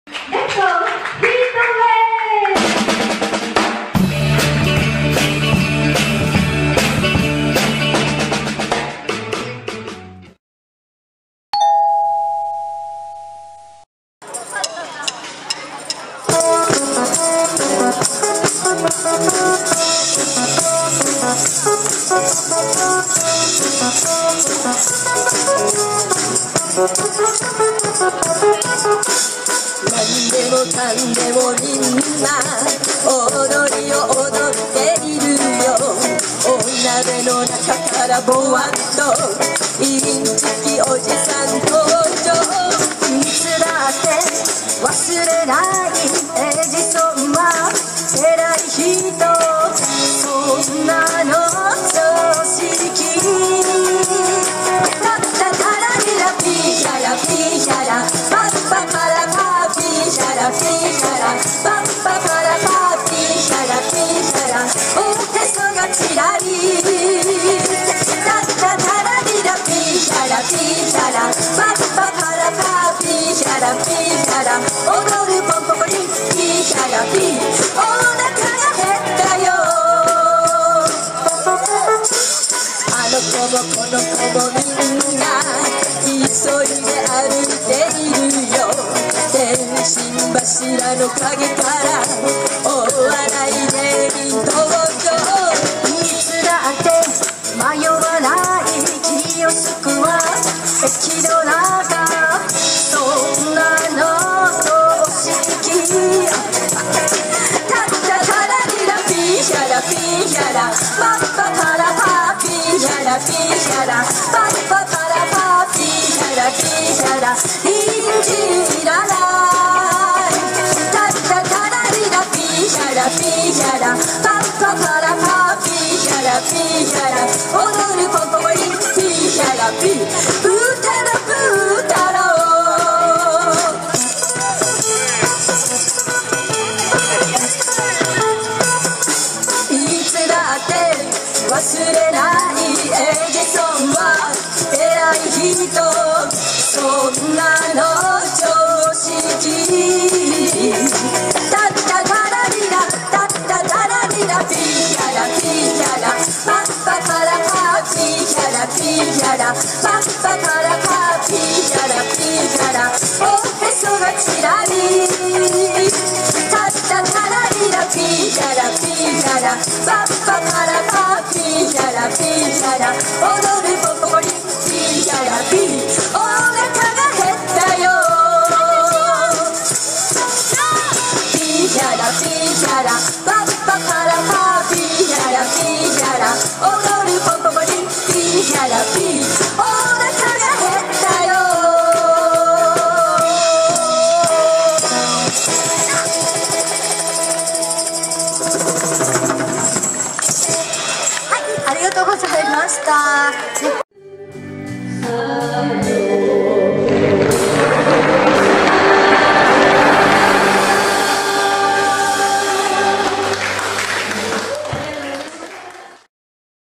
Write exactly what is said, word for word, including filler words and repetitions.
何でもかんでもみんな踊りを踊っているよ。お鍋の中からぼわっとインチキおじさん登場。いつだって忘れないエジソンは偉い人、そんなの常識。タッタタラリラピーシャラピーシャラパッパパラパーピーシャラピーシャラパッパパラパーピーシャラピーシャラおへそがちらり。タッタタラリラピーシャラピーシャラパッパパラパーピーシャラピーシャラ踊るポンポコリンピーシャラピーお腹が減ったよ。あの子もこの子もみんな急いで歩いているよ。天心柱の陰からお笑い芸人登場。いつだって迷わないキヨスクは駅の中、そんなの常識。タッタタラリラピーシャラピーシャラパッパパラパーピーシャラピーシャラパッパパラパーピーシャラピーシャラ信じらない。タッタタラリラピーシャラピーシャラパッパパラパーピーシャラピーシャラ踊るポンポコリンピーシャラピーブータロブータロいつだって忘れないエジソンは偉い人、そんなの常識。タッタタラリラタッタタラリラピーシャラピーシャラパッパパラパーピーシャラピーシャラパッパパラパーピーシャラピーシャラおへそがちらり。タッタタラリラピーシャラピーシャラパッパパラパーピーシャラピーシャラ踊るポンポコリンピーシャラピーお腹が減ったよ。ピーシャラピーシャラパッパパラパーピーシャラピーシャラ踊るポンポコリンピーシャラピーお腹が減ったよ。はい、ありがとうございました。